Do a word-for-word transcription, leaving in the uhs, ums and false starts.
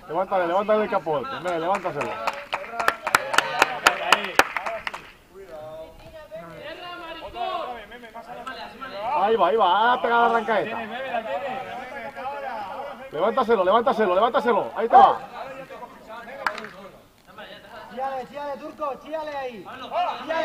Levántale, levántale el capote. Meme, levántaselo. Ahí va, ahí va. Ah, pega la arrancaeta. Levántaselo, levántaselo, levántaselo. Ahí te va. Chíale, chíale, Turco, chíale ahí. Chíale.